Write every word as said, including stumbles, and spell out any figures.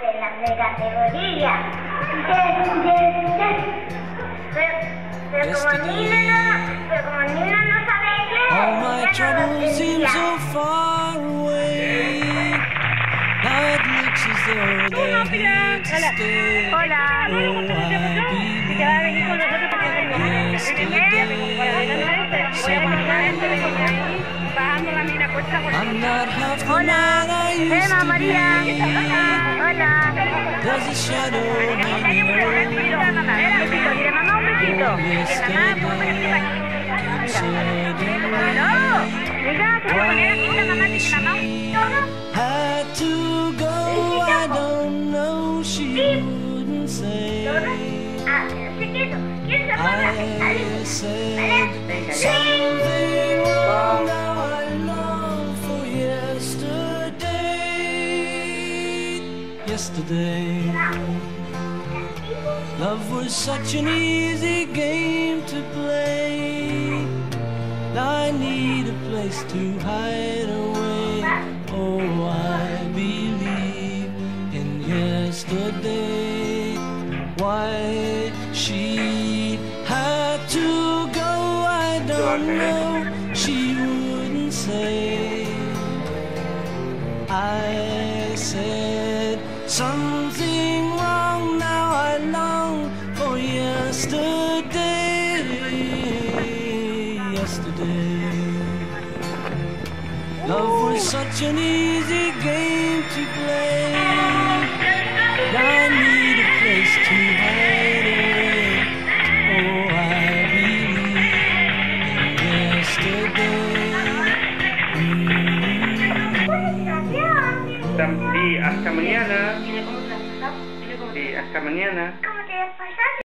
de la de categoría. Yes, yes, yes. Pero, pero como el niño no, pero como el niño no sabe inglés, All my ya no troubles lo seem entendía. so far away. Now it looks as though they're here to stay. Hola. Oh, I Si te va a venir con nosotros porque tengo bajando la mina cuesta por I'm not half the Hola. man I used Ema, to María. be. Hola. There's a shadow hanging Un over me. besito, mamá. Un besito. Dile mamá un besito. Dile mamá, ¿cómo me Yesterday, No. Mira, te voy a poner aquí la mamá. Dile mamá un besito. had to go, I don't know, she wouldn't say. Ah, ¿sí quieres? ¿Quieres la palabra? I said something wrong, now I long for yesterday. Yesterday, love was such an easy game to play. Now I need a place to hide away. Oh, I believe in yesterday. Why she had to go, I don't know. She wouldn't say. I said something wrong, now I long for yesterday. Yesterday, love was such an easy game to play. Now I need a place to hide away. Oh, I believe in yesterday. Y hasta mañana. Y hasta mañana. ¿Cómo te pasaste?